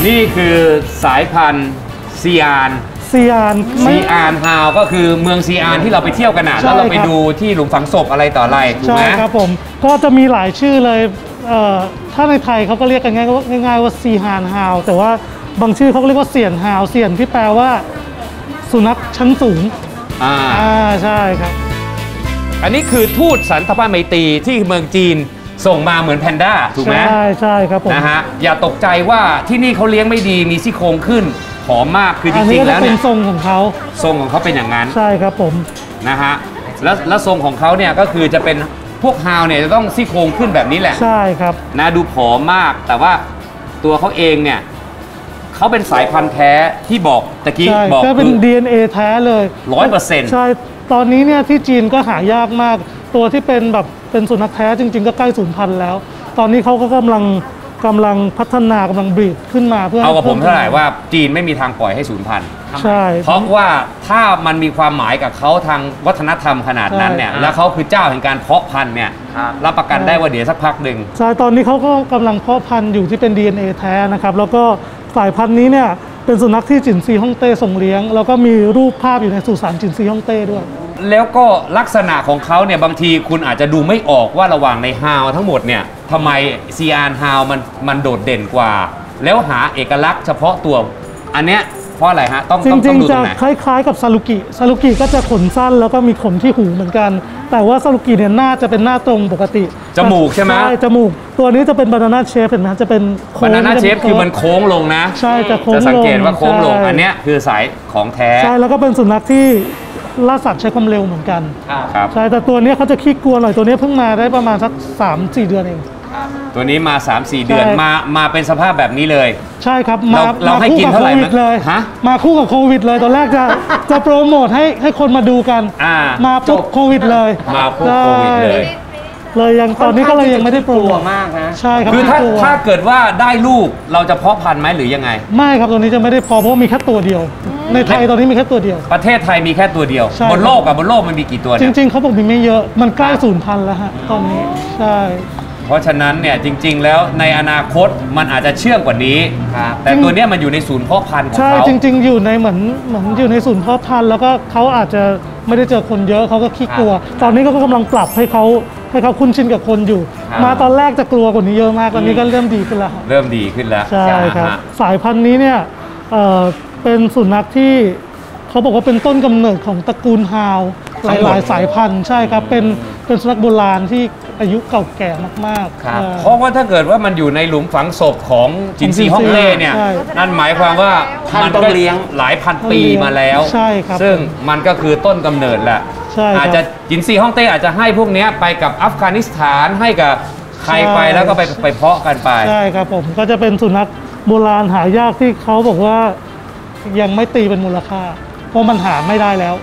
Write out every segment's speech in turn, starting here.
นี่คือสายพันธุ์ซีอานฮาวก็คือเมืองซีอานที่เราไปเที่ยวกันนะแล้วเราไปดูที่หลุมฝังศพอะไรต่ออะไรถูกไหมใช่ครับผมก็จะมีหลายชื่อเลยถ้าในไทยเขาก็เรียกกันง่ายๆว่าซีฮานฮาวแต่ว่าบางชื่อเขาเรียกว่าเสี่ยนฮาวเสี่ยนที่แปลว่าสุนัขชั้นสูงใช่ครับอันนี้คือทูตสันทภาพไมตรีที่เมืองจีนส่งมาเหมือนแพนด้าถูกไหมใช่ครับผมนะฮะอย่าตกใจว่าที่นี่เขาเลี้ยงไม่ดีมีซี่โครงขึ้นผอมมากคือจริงๆแล้วเนี่ยทรงของเขาเป็นอย่างนั้นใช่ครับผมนะฮะแล้วทรงของเขาเนี่ยก็คือจะเป็นพวกฮาวเนี่ยจะต้องซี่โครงขึ้นแบบนี้แหละใช่ครับนะดูผอมมากแต่ว่าตัวเขาเองเนี่ยเขาเป็นสายพันธุ์แท้ที่บอกตะกี้บอกก็เป็น DNA แท้เลย 100% ใช่ตอนนี้เนี่ยที่จีนก็หายากมากตัวที่เป็นแบบเป็นสุนัขแท้จริงๆก็ใกล้สูญพันธุ์แล้วตอนนี้เขาก็กำลังพัฒนากำลังบรีดขึ้นมาเพื่อเอากับผมเท่าไหร่ว่าจีนไม่มีทางปล่อยให้สูญพันธุ์ใช่เพราะว่าถ้ามันมีความหมายกับเขาทางวัฒนธรรมขนาดนั้นเนี่ยแล้วเขาคือเจ้าแห่งการเพาะพันธุ์เนี่ยรับประกันได้ว่าเดี๋ยวสักพักหนึ่งใช่ตอนนี้เขาก็กำลังเพาะพันธุ์อยู่ที่เป็น DNA แท้นะครับแล้วก็สายพันธุ์นี้เนี่ยเป็นสุนัขที่จินซีฮ่องเต้ส่งเลี้ยงแล้วก็มีรูปภาพอยู่ในสุสานจินซีฮ่องเต้ด้วยแล้วก็ลักษณะของเขาเนี่ยบางทีคุณอาจจะดูไม่ออกว่าระหว่างในฮาวทั้งหมดเนี่ยทำไมซีอานฮาวมันโดดเด่นกว่าแล้วหาเอกลักษณ์เฉพาะตัวอันเนี้ยเพราะอะไรฮะต้องจริงๆจะคล้ายๆกับซาลุกิก็จะขนสั้นแล้วก็มีขนที่หูเหมือนกันแต่ว่าซาลุกิเนี่ยหน้าจะเป็นหน้าตรงปกติจมูกใช่ไหมใช่จมูกตัวนี้จะเป็นบานาน่าเชฟเห็นไหมจะเป็นบานาน่าเชฟคือมันโค้งลงนะใช่จะโค้งลงจะสังเกตว่าโค้งลงอันเนี้ยคือสายของแท้ใช่แล้วก็เป็นสุนัขที่ล่าสัตว์ใช้ความเร็วเหมือนกันใช่แต่ตัวนี้เขาจะขี้กลัวหน่อยตัวนี้เพิ่งมาได้ประมาณสัก 3-4 เดือนเองตัวนี้มา 3-4 เดือนมาเป็นสภาพแบบนี้เลยใช่ครับเราให้กินเท่าไหร่เลยมาคู่กับโควิดเลยตอนแรกจะโปรโมทให้คนมาดูกันมาปุ๊บโควิดเลยมาปุ๊บโควิดเลยยังตอนนี้ก็เลยยังไม่ได้โปรโมทมากนะใช่ครับคือถ้าเกิดว่าได้ลูกเราจะเพาะพันธุ์ไหมหรือยังไงไม่ครับตัวนี้จะไม่ได้เพราะว่ามีแค่ตัวเดียวในไทยตอนนี้มีแค่ตัวเดียวประเทศไทยมีแค่ตัวเดียวบนโลกมันมีกี่ตัวจริงๆเขาบอกมีไม่เยอะมันใกล้สูญพันธุ์แล้วฮะตอนนี้ใช่เพราะฉะนั้นเนี่ยจริงๆแล้วในอนาคตมันอาจจะเชื่องกว่านี้แต่ตัวนี้มันอยู่ในศูนย์เพาะพันธุ์ของเขาใช่จริงๆอยู่ในเหมือนอยู่ในศูนย์เพาะพันธุ์แล้วก็เขาอาจจะไม่ได้เจอคนเยอะเขาก็ขี้กลัวตอนนี้ก็กำลังปรับให้เขาคุ้นชินกับคนอยู่มาตอนแรกจะกลัวกว่านี้เยอะมากตอนนี้ก็เริ่มดีขึ้นแล้วใช่ครับสายพันธุ์นี้เนี่ยเป็นสุนัขที่เขาบอกว่าเป็นต้นกำเนิดของตระกูลฮาวหลายสายพันธุ์ใช่ครับเป็นสุนัขโบราณที่อายุเก่าแก่มากๆเพราะว่าถ้าเกิดว่ามันอยู่ในหลุมฝังศพของจินซีฮ่องเต้เนี่ยนั่นหมายความว่ามันต้องเลี้ยงหลายพันปีมาแล้วซึ่งมันก็คือต้นกำเนิดแหละอาจจะจินซีฮ่องเต้อาจจะให้พวกนี้ไปกับอัฟกานิสถานให้กับใครไปแล้วก็ไปเพาะกันไปใช่ครับผมก็จะเป็นสุนัขโบราณหายากที่เขาบอกว่ายังไม่ตีเป็นมูลค่าเพราะมันหาไม่ได้แล้ว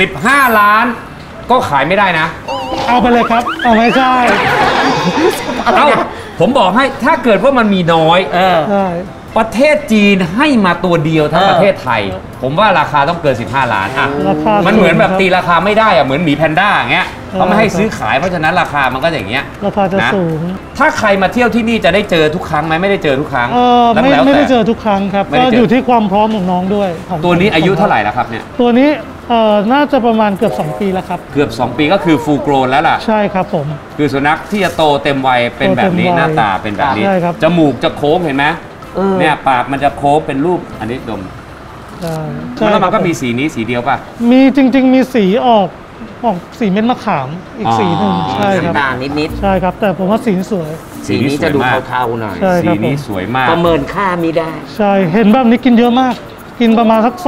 15 ล้านก็ขายไม่ได้นะเอาไปเลยครับเอาไม่ใช่ผมบอกให้ถ้าเกิดว่ามันมีน้อยประเทศจีนให้มาตัวเดียวทั้งประเทศไทยผมว่าราคาต้องเกิน15 ล้านมันเหมือนแบบตีราคาไม่ได้เหมือนหมีแพนด้าอย่างเงี้ยเขาไม่ให้ซื้อขายเพราะฉะนั้นราคามันก็อย่างเงี้ยราคาจะสูงถ้าใครมาเที่ยวที่นี่จะได้เจอทุกครั้งไหมไม่ได้เจอทุกครั้งไม่ได้เจอทุกครั้งครับก็อยู่ที่ความพร้อมของน้องด้วยตัวนี้อายุเท่าไหร่แล้วครับเนี่ยตัวนี้น่าจะประมาณเกือบ2 ปีแล้วครับเกือบ2 ปีก็คือฟูลโกรนแล้วล่ะใช่ครับผมคือสุนัขที่จะโตเต็มวัยเป็นแบบนี้หน้าตาเป็นแบบนี้จมูกจะโค้งเห็นไหมเนี่ยปากมันจะโค้งเป็นรูปอันนี้ดมแล้วมันก็มีสีนี้สีเดียวป่ะมีจริงๆมีสีออกสีเม็ดมะขามอีกสีหนึ่งใช่ครับต่างนิดใช่ครับแต่ผมว่าสีสวยสีนี้จะดูเทาๆหน่อยสีนี้สวยมากประเมินค่าไม่ได้ใช่เห็นแบบนี้กินเยอะมากกินประมาณสัก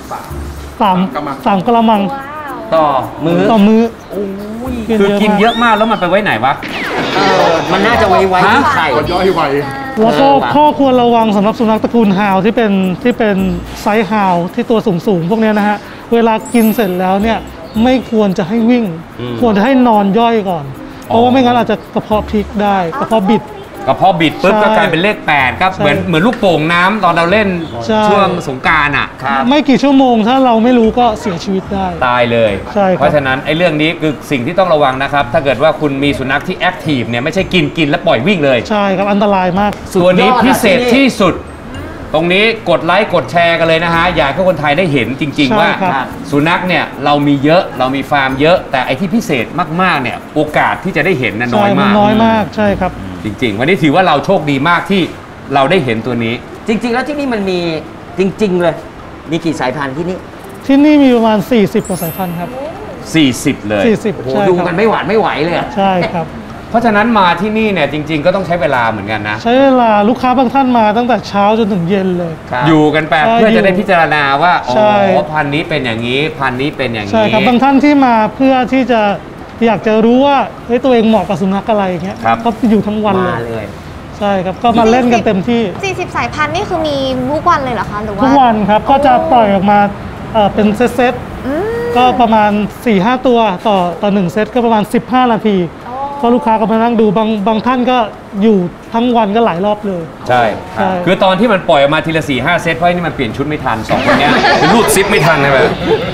3 กะละมังต่อมื้อคือกินเยอะมากแล้วมันไปไว้ไหนวะมันน่าจะไว้ที่ไข่ย่อยไวแล้วก็ข้อควรระวังสำหรับสุนัขตระกูลฮาวที่เป็นไซส์ฮาวที่ตัวสูงพวกนี้นะฮะเวลากินเสร็จแล้วเนี่ยไม่ควรจะให้วิ่งควรจะให้นอนย่อยก่อนเพราะว่าไม่งั้นอาจจะกระเพาะพลิกได้กระเพาะบิดปุ๊บก็กลายเป็นเลข8ครับเหมือนลูกโป่งน้ำตอนเราเล่นช่วงสงกรานต์ไม่กี่ชั่วโมงถ้าเราไม่รู้ก็เสียชีวิตได้ตายเลยเพราะฉะนั้นไอ้เรื่องนี้คือสิ่งที่ต้องระวังนะครับถ้าเกิดว่าคุณมีสุนัขที่แอคทีฟเนี่ยไม่ใช่กินแล้วปล่อยวิ่งเลยใช่ครับอันตรายมากส่วนนี้พิเศษที่สุดตรงนี้กดไลค์กดแชร์กันเลยนะฮะอยากให้คนไทยได้เห็นจริง ๆ ว่าสุนัขเนี่ยเรามีเยอะเรามีฟาร์มเยอะ แต่ไอ้ที่พิเศษมากๆเนี่ยโอกาสที่จะได้เห็นน้อยมากน้อยมากใช่ครับจริงๆวันนี้ถือว่าเราโชคดีมากที่เราได้เห็นตัวนี้จริงๆแล้วที่นี่มันมีจริงๆเลยมีกี่สายพันธุ์ที่นี่มีประมาณ40กว่าสายพันธุ์ครับ 40เลย 40 โอ้โหดูมันไม่หวาดไม่ไหวเลยใช่ครับเพราะฉะนั้นมาที่นี่เนี่ยจริงๆก็ต้องใช้เวลาเหมือนกันนะใช้เวลาลูกค้าบางท่านมาตั้งแต่เช้าจนถึงเย็นเลยอยู่กันแปเพื่อจะได้พิจารณาว่าอ๋อพันธุ์นี้เป็นอย่างนี้พันธุ์นี้เป็นอย่างนี้ใช่ครับบางท่านที่มาเพื่อที่จะอยากจะรู้ว่าตัวเองเหมาะกับสุนัขอะไรอย่างเงี้ยก็อยู่ทั้งวันเลยใช่ครับก็มาเล่นกันเต็มที่ 40สายพันธุ์นี่คือมีทุกวันเลยเหรอคะหรือว่าทุกวันครับก็จะปล่อยออกมาเป็นเซตก็ประมาณ 4-5 ตัวต่อ1เซตก็ประมาณ15นาทีก็ลูกค้าก็มานั่งดูบางท่านก็อยู่ทั้งวันก็หลายรอบเลยใช่คือตอนที่มันปล่อยออกมาทีละ 4-5 เซตเพราะนี่มันเปลี่ยนชุดไม่ทัน2คนนี้คือรูดซิปไม่ทันใช่ไหม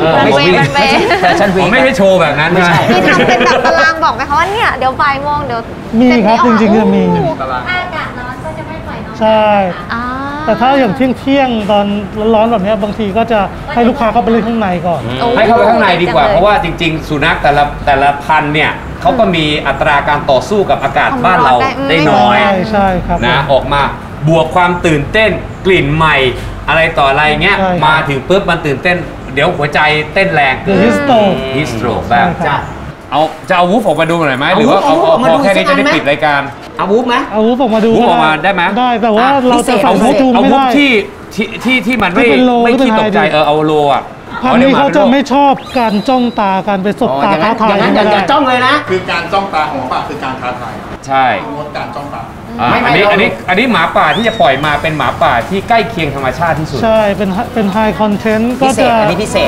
ผมไม่ให้โชว์แบบนั้นนะมีทำเป็นแบบตารางบอกไหมคะว่าเนี่ยเดี๋ยวบ่ายโมงเดี๋ยวมีครับจริงๆจะมีอากาศร้อนก็จะไม่ปล่อยน้องใช่แต่ถ้าอย่างเที่ยงตอนร้อนๆแบบนี้บางทีก็จะให้ลูกค้าเข้าไปเล่นข้างในก่อนให้เข้าไปข้างในดีกว่าเพราะว่าจริงๆสุนัขแต่ละพันธุ์เนี่ยเขาก็มีอัตราการต่อสู้กับอากาศบ้านเราได้น้อยใช่ครับนะออกมาบวกความตื่นเต้นกลิ่นใหม่อะไรต่ออะไรเงี้ยมาถึงปุ๊บมันตื่นเต้นเดี๋ยวหัวใจเต้นแรงฮิสโตรกแบบจะเอาวูฟออกมาดูหน่อยไหมหรือว่าเอาพอแค่นี้จะได้ปิดรายการเอาวูฟไหมเอาวูฟออกมาดูวูฟออกมาได้ไหมได้แต่ว่าเราจะใส่หัวจูงไม่ได้ที่มันไม่ขี้ตกใจเอาโลอ่ะพันนี้เขาจะไม่ชอบการจ้องตาการไปสบตาท้าทายอย่าจ้องเลยนะคือการจ้องตาของหมาป่าคือการท้าทายใช่งดการจ้องตาอันนี้หมาป่าที่จะปล่อยมาเป็นหมาป่าที่ใกล้เคียงธรรมชาติที่สุดใช่เป็นไฮคอนเทนต์ก็จะอันนี้พิเศษ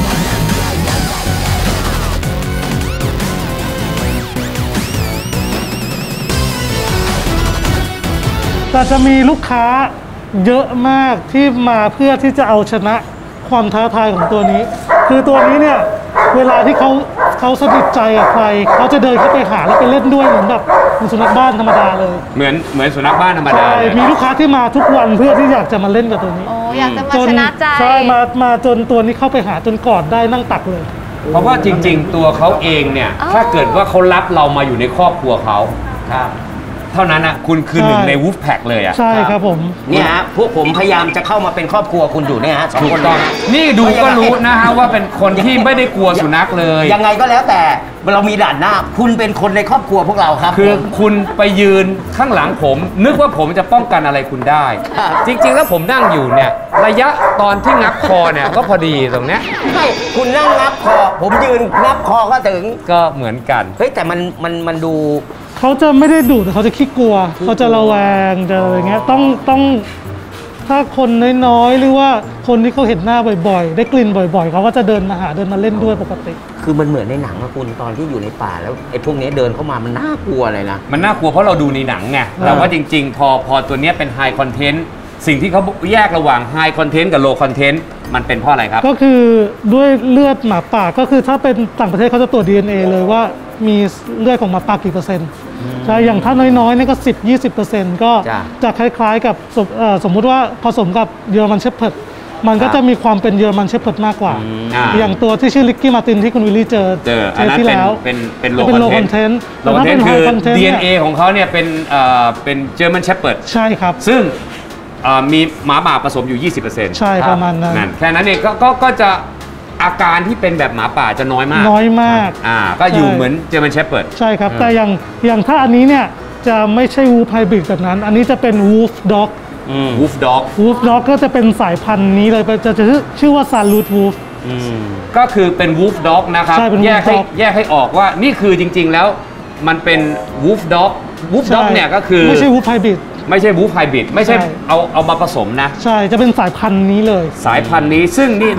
แต่จะมีลูกค้าเยอะมากที่มาเพื่อที่จะเอาชนะความท้าทายของตัวนี้คือตัวนี้เนี่ยเวลาที่เขาสนิทใจกับใครเขาจะเดินเข้าไปหาแล้วไปเล่นด้วยเหมือนแบบสุนัขบ้านธรรมดาเลยเหมือนสุนัขบ้านธรรมดามีลูกค้าที่มาทุกวันเพื่อที่อยากจะมาเล่นกับตัวนี้อยากจะมาชนะใจใช่มาจนตัวนี้เข้าไปหาจนกอดได้นั่งตักเลยเพราะว่าจริงๆตัวเขาเองเนี่ยถ้าเกิดว่าเขารับเรามาอยู่ในครอบครัวเขาเท่านั้นนะคุณคือหนึ่งในวูฟแพ็กเลยอ่ะใช่ครับผมเนี่ยฮะพวกผมพยายามจะเข้ามาเป็นครอบครัวคุณอยู่เนี่ยฮะ2 คนนี่ดูก็รู้นะฮะว่าเป็นคนที่ไม่ได้กลัวสุนัขเลยยังไงก็แล้วแต่เรามีด่านหน้าคุณเป็นคนในครอบครัวพวกเราครับคือคุณไปยืนข้างหลังผมนึกว่าผมจะป้องกันอะไรคุณได้จริงๆแล้วผมนั่งอยู่เนี่ยระยะตอนที่งับคอเนี่ยก็พอดีตรงเนี้ยใช่คุณนั่งงับคอผมยืนงับคอก็ถึงก็เหมือนกันเฮ้ยแต่มันดูเขาจะไม่ได้ดุแต่เขาจะขี้กลัวเขาจะระแวงจะอะไรเงี้ยต้องถ้าคนน้อยๆหรือว่าคนที่เขาเห็นหน้าบ่อยๆได้กลิ่นบ่อยๆเขาก็จะเดินมาเล่นด้วยปกติคือมันเหมือนในหนังนะคุณตอนที่อยู่ในป่าแล้วไอ้พวกนี้เดินเข้ามามันน่ากลัวเลยนะมันน่ากลัวเพราะเราดูในหนังไงแต่ว่าจริงๆพอตัวนี้เป็นไฮคอนเทนต์สิ่งที่เขาแยกระหว่างไฮคอนเทนต์กับโลคอนเทนต์มันเป็นเพราะอะไรครับก็คือด้วยเลือดหมาป่าก็คือถ้าเป็นต่างประเทศเขาจะตรวจ DNA เลยว่ามีเลือดของหมาป่ากี่เปอร์เซ็นต์ใช่อย่างถ้าน้อยๆนี่ก็10-20%ก็จะคล้ายๆกับสมมุติว่าผสมกับเยอรมันเชพเพิร์ดมันก็จะมีความเป็นเยอรมันเชพเพิร์ดมากกว่าอย่างตัวที่ชื่อลิกกี้มาตินที่คุณวิลลี่เจอที่แล้วเป็นโลคอนเทนต์คือ DNA ของเขาเนี่ยเป็นเยอรมันเชพเพิร์ดใช่ครับซึ่งมีหมาป่าผสมอยู่ 20% ใช่ประมาณนั้นแค่นั้นเองก็จะอาการที่เป็นแบบหมาป่าจะน้อยมากก็อยู่เหมือนเจอร์แมนเชพเพิร์ดใช่ครับแต่อย่างถ้าอันนี้เนี่ยจะไม่ใช่วูฟไฮบริดแบบนั้นอันนี้จะเป็นวูฟด็อกวูฟด็อกก็จะเป็นสายพันธุ์นี้เลยจะชื่อว่าซาลูทวูฟก็คือเป็นวูฟด็อกนะครับแยกให้ออกว่านี่คือจริงๆแล้วมันเป็นวูฟด็อกเนี่ยก็คือไม่ใช่วูฟไฮบริดไม่ใช่วูฟไฮบริดไม่ใช่เอามาผสมนะใช่จะเป็นสายพันธุ์นี้เลยสายพันธุ์นี้ซึ่งนี่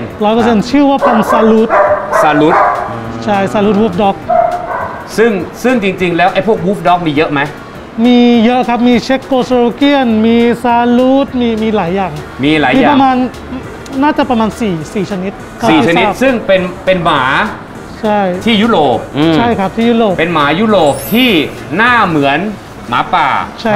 100% ชื่อว่าพันธุ์ซาลูทใช่ซาลูทวูฟด็อกซึ่งจริงๆแล้วไอ้พวกวูฟด็อกมีเยอะไหมมีเยอะครับมีเช็กโกสโลเกียนมีซาลูทมีหลายอย่างมีประมาณน่าจะประมาณ4ชนิดซึ่งเป็นหมาใช่ที่ยุโรปใช่ครับที่ยุโรปเป็นหมายุโรปที่หน้าเหมือนหมาป่าใช่ครับ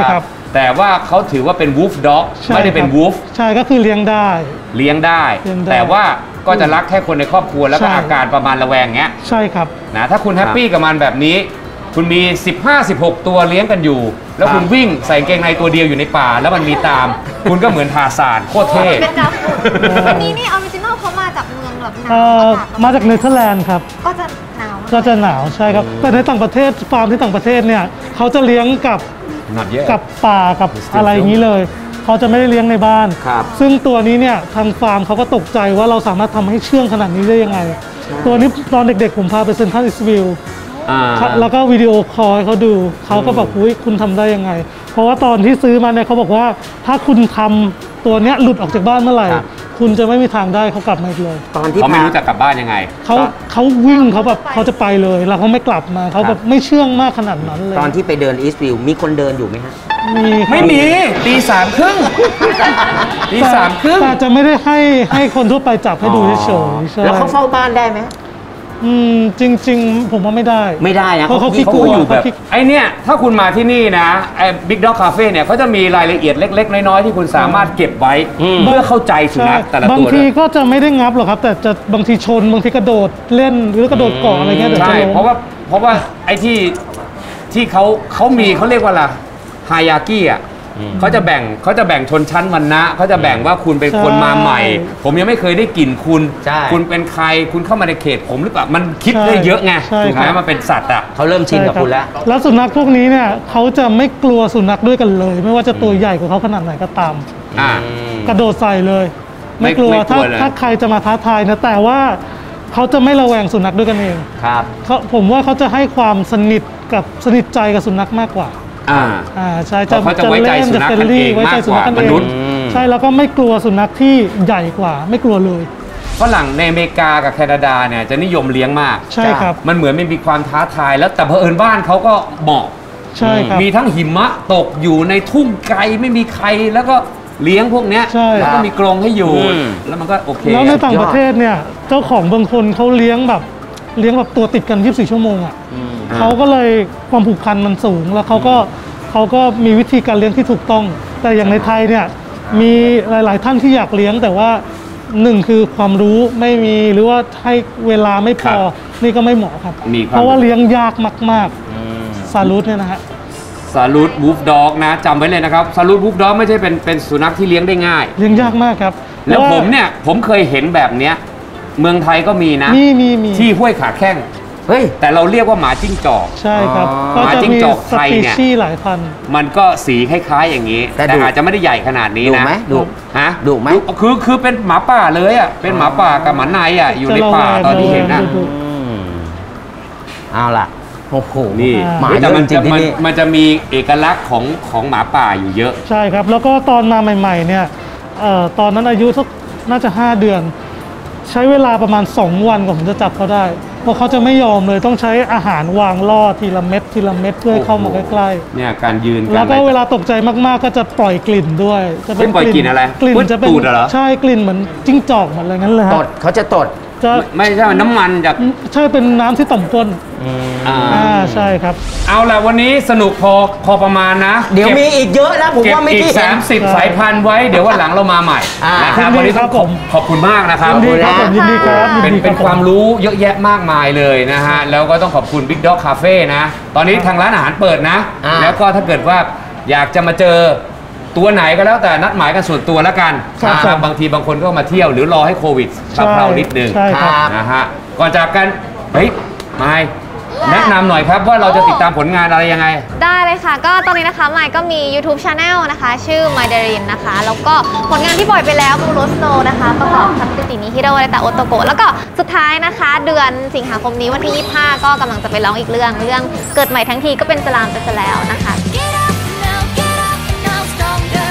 แต่ว่าเขาถือว่าเป็น wolf dog ใช่ไม่ได้เป็นครับ wolf ใช่ก็คือเลี้ยงได้เลี้ยงได้เลี้ยงได้แต่ว่าก็จะรักแค่คนในครอบครัวแล้วก็ใช่อาการประมาณระแวงเงี้ยใช่ครับนะถ้าคุณแฮปปี้กับมันแบบนี้ คุณมี 15-16 ตัวเลี้ยงกันอยู่ แล้วคุณวิ่งใส่กางเกงในตัวเดียวอยู่ในป่า แล้วมันมีตาม คุณก็เหมือนทาร์ซานโคตรเท่เป็นดาวฝุ่นอันนี้นี่ออริจินอลเขามาจากเมืองแบบหนาวเอ่ออากาศมาจากเนเธอร์แลนด์ครับก็จะหนาวก็จะหนาวใช่ครับ แต่ในต่างประเทศฟาร์มที่ต่างประเทศเนี่ยเขาจะเลี้ยงกับ not yet กับป่ากับอะไรอย่างนี้เลย เขาจะไม่ได้เลี้ยงในบ้านครับซึ่งตัวนี้เนี่ยทางฟาร์มเขาก็ตกใจว่าเราสามารถทำให้เชื่องขนาดนี้ได้ยังไง ตัวนี้ตอนเด็กๆผมพาไปเซ็นทรัลอิสต์วิล แล้วก็วิดีโอคอลให้เขาดู เขาก็บอกอุ้ยคุณทำได้ยังไง เพราะว่าตอนที่ซื้อมาเนี่ยเขาบอกว่าถ้าคุณทำตัวเนี้ยหลุดออกจากบ้านเมื่อไหร่ครับคุณจะไม่มีทางได้เขากลับมาอีกเลยตอนที่เขาไม่พารู้จะกลับบ้านยังไงเขาวิ่งเขาแบบเขาจะไปเลยแล้วเขาไม่กลับมาเขาแบบไม่เชื่องมากขนาดนั้นเลยตอนที่ไปเดินอีสต์วิวมีคนเดินอยู่ไหมฮะไม่มีตีสามครึ่งตีสามครึ่งแต่จะไม่ได้ให้คนทั่วไปจับให้ดูเฉยๆใช่แล้วเขาเฝ้าบ้านได้ไหมจริง ๆ ผมว่าไม่ได้ไม่ได้นะเพราะเขาขี้กลัวอยู่แบบเขาขี้ไอเนี่ยถ้าคุณมาที่นี่นะไอ้ Big Dog Cafe เนี่ยเขาจะมีรายละเอียดเล็ก ๆ น้อย ๆ ที่คุณสามารถเก็บไว้เพื่อเข้าใจสุนัขแต่ละบางตัวทีด้วยก็จะไม่ได้งับหรอกครับ แต่จะบางทีชนบางทีกระโดดเล่นหรือกระโดดเกาะอะไรเงี้ยเดี๋ยวจะใช่ล้มเพราะว่าไอ้ที่เขามีเขาเรียกว่าอะไรไฮยากี้อ่ะเขาจะแบ่งชนชั้นวรรณะเขาจะแบ่งว่าคุณเป็นคนมาใหม่ ผมยังไม่เคยได้กลิ่นคุณใช่คุณเป็นใครคุณเข้ามาในเขตผมหรือเปล่ามันคิดได้เยอะไงใช่ถูกไหมครับมันเป็นสัตว์อ่ะเขาเริ่มชินกับคุณแล้วแล้วสุนัขพวกนี้เนี่ยเขาจะไม่กลัวสุนัขด้วยกันเลย ไม่ว่าจะตัวใหญ่กว่าเขาขนาดไหนก็ตามอ่ากระโดดใส่เลย ไม่กลัวไม่กลัวเลยถ้าใครจะมาท้าทายนะแต่ว่าเขาจะไม่ระแวงสุนัขด้วยกันเองครับผมว่าเขาจะให้ความสนิทใจกับสุนัขมากกว่า ใช่เพราะเขาจะไว้ใจสุนัขกันเองไว้ใจสุนัขกันมากกว่ามนุษย์ใช่แล้วก็ไม่กลัวสุนัขที่ใหญ่กว่า ไม่กลัวเลยฝรั่งในอเมริกากับแคนาดาเนี่ยจะนิยมเลี้ยงมากใช่ครับมันเหมือนมันมีความท้าทายแล้วแต่เผอิญบ้านเขาก็เหมาะใช่ครับมีทั้งหิมะตกอยู่ในทุ่งไกลไม่มีใครแล้วก็เลี้ยงพวกเนี้ยใช่แล้วก็มีกรงให้อยู่ แล้วมันก็โอเคแล้วในต่างประเทศเนี่ยเจ้าของบางคนเขาเลี้ยงแบบตัวติดกัน 24 ชั่วโมงอ่ะเขาก็เลยความผูกพันมันสูงแล้วเขาก็มีวิธีการเลี้ยงที่ถูกต้อง แต่อย่างในไทยเนี่ยมีหลาย ๆ ท่านที่อยากเลี้ยงแต่ว่าหนึ่งคือความรู้ไม่มีหรือว่าให้เวลาไม่พอนี่ก็ไม่เหมาะครับ เพราะว่าเลี้ยงยากมากๆซาลูดเนี่ยนะฮะซาลูดวูฟด็อกนะจำไว้เลยนะครับซาลูดวูฟด็อกไม่ใช่เป็นสุนัขที่เลี้ยงได้ง่ายเลี้ยงยากมากครับแล้วผมเคยเห็นแบบเนี้ยเมืองไทยก็มีนะมีที่ห้วยขาแข้งเฮ้ยแต่เราเรียกว่าหมาจิ้งจอกใช่ครับอ๋อก็จะหมาจิ้งมีจอกสไทยปีเนี่ยชีส์หลายพันธุ์มันก็สีคล้ายๆอย่างนี้แต่แต่ดุอาจจะไม่ได้ใหญ่ขนาดนี้ดุนะไหมดุฮะดุไหมคือเป็นหมาป่าเลยอ่ะเป็นหมาป่ากับหมาในอ่ะอยู่ในป่าตอนที่เห็นนะดุเอาล่ะ โอ้โหนี่หมาแต่เยอะมันจริจะงๆที่นี่มันจะมีเอกลักษณ์ของหมาป่าอยู่เยอะใช่ครับ แล้วก็ตอนมาใหม่ๆเนี่ยตอนนั้นอายุสักน่าจะ 5 เดือน ใช้เวลาประมาณ 2 วันกว่าผมจะจับเขาได้ เพราะเขาจะไม่ยอมเลยต้องใช้อาหารวางล่อทีละเม็ดทีละเม็ดเพื่อให้เข้ามาใกล้เนี่ยการยืนๆกัแล้วนก็อะไรเวลาตกใจมากๆก็จะปล่อยกลิ่นด้วยจะปล่อยกลิ่นอะไรกลิ่นปื๊ดจะเป็นตูดเหรอใช่กลิ่นเหมือนจิ้งจอกเหมือนอะไรงั้นเลยตฮะดเขาจะตดจะไม่ใช่น้ำมันจากใช่เป็นน้ำที่ต่อมก้นอ่าใช่ครับเอาล่ะวันนี้สนุกพอประมาณนะเดี๋ยวมีอีกเยอะนะผมเก็บว่าไม่อีกกี่เห็น 30 สายพันธุ์ไว้เดี๋ยววันหลังเรามาใหม่อ่านนะครับยินดีวันนี้ครัต้บองขอบคุณมากนะครับยินดีครับผมยินดีครับเป็นยิดีเป็นรับความรู้เยอะแยะมากมายเลยนะฮะ แล้วก็ต้องขอบคุณ Big Dog Cafe นะ ตอนนี้ทางร้านอาหารเปิดนะอ่าแล้วก็ถ้าเกิดว่าอยากจะมาเจอตัวไหนก็แล้วแต่นัดหมายกันส่วนตัวแล้วกันครับนะครับบางทีบางคนก็มาเที่ยวหรือรอให้โควิดซาเพลานิดนึงใช่ครับนะฮะ ก่อนจากกัน เฮ้ยไมค์แนะนำหน่อยครับว่าเราจะติดตามผลงานอะไรยังไงได้เลยค่ะ ก็ตอนนี้นะคะใหม่ก็มี YouTube Channel นะคะ ชื่อ My Darin นะคะ แล้วก็ผลงานที่ปล่อยไปแล้ว Blue Rose Snow นะคะ ประกอบทัตติตินิฮิโร่แต่โอโตโกะแล้วก็สุดท้ายนะคะ เดือนสิงหาคมนี้วันที่ 25 ก็กำลังจะไปร้องอีกเรื่องเกิดใหม่ทั้งทีก็เป็นสลามไปซะแล้วนะคะ Get up now, get up now, stronger.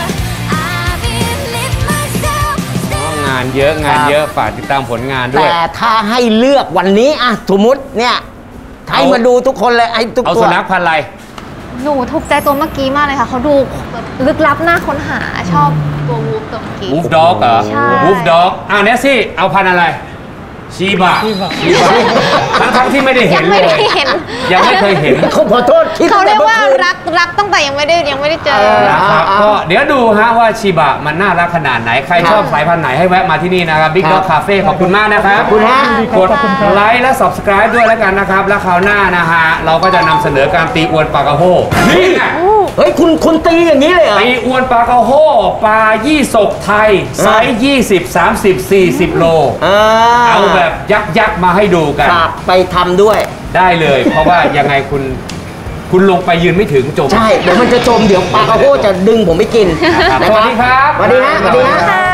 I believe myself. งานเยอะฝากติดตามผลงานด้วยแต่ถ้าให้เลือกวันนี้อะสมมติเนี่ยให้มาดูทุกคนเลยไอ้ทุกเอาตัวสุนัขพันธุ์อะไรหนูถูกใจตัวเมื่อกี้มากเลยค่ะ เขาดูแบบลึกลับน่าค้นหาชอบตัววูฟตัวเมื่อกี้วูฟด็อกเหรอใช่วูฟด็อกเนสซี่เอาพันธุ์อะไรชีบะชีบะทั้งที่ไม่ได้เห็ยันงเลไม่ยได้เห็นยังไม่เคยเห็นเขาขอโทษคิดเขาเรียกว่าตั้งแต่รักตั้งแต่ยังไม่ได้เจอนะครับก็เดี๋ยวดูฮะว่าชีบะมันน่ารักขนาดไหน ใครชอบสายพันธุ์ไหนให้แวะมาที่นี่นะครับ Big Dog Cafe ขอบคุณมากนะครับขอบคุณฮะกดไลค์และ Subscribe ด้วยแล้วกันนะครับ แล้วคราวหน้านะฮะ เราก็จะนำเสนอการตีอวนปลากระโฮนี่ไงเฮ้ยคุณตีอย่างนี้เลยเหรอตีอวนปลากระโฮปลายี่สกไทยไซส์20 30 40 โล เอาแบบยักษ์มาให้ดูกันครับไปทำด้วยได้เลย เพราะว่ายังไงคุณลงไปยืนไม่ถึงจมใช่ เดี๋ยวมันจะจม เดี๋ยวปลากระโฮจะดึงผมไปกินครับนะสควัรัสบดีครับสวัสดีฮะสวัสดีฮะ